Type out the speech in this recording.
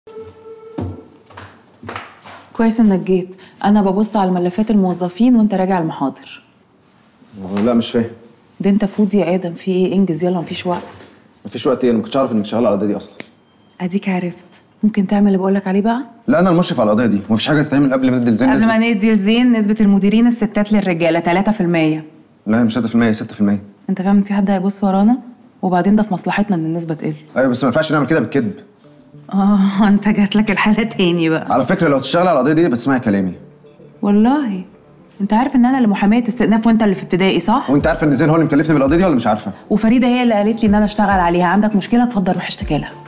كويس انك جيت. انا ببص على ملفات الموظفين وانت راجع المحاضر. لا مش فاهم. ده انت فاضي يا ادم؟ في ايه؟ انجز يلا، مفيش وقت. مفيش وقت ايه؟ انا ما كنتش عارف انك شغال على القضيه دي اصلا. اديك عرفت. ممكن تعمل اللي بقولك عليه بقى؟ لا انا المشرف على القضيه دي، ومفيش حاجه تتعمل قبل ما ندي الزين. قبل ما ندي الزين نسبه المديرين الستات للرجاله 3%. لا مش 3%، 6%. انت فاهم ان في حد هيبص ورانا؟ وبعدين ده في مصلحتنا ان النسبه تقل. ايوه بس ما ينفعش نعمل كده بالكذب. انت جات لك الحاله تاني بقى. على فكره لو تشتغل على القضيه دي بتسمعي كلامي. والله انت عارف ان انا اللي محاميه استئناف وانت اللي في ابتدائي صح؟ وانت عارفه ان زين هو اللي مكلفني بالقضيه دي ولا مش عارفه؟ وفريده هي اللي قالت لي ان انا اشتغل عليها. عندك مشكله؟ اتفضل روح اشتكي لها.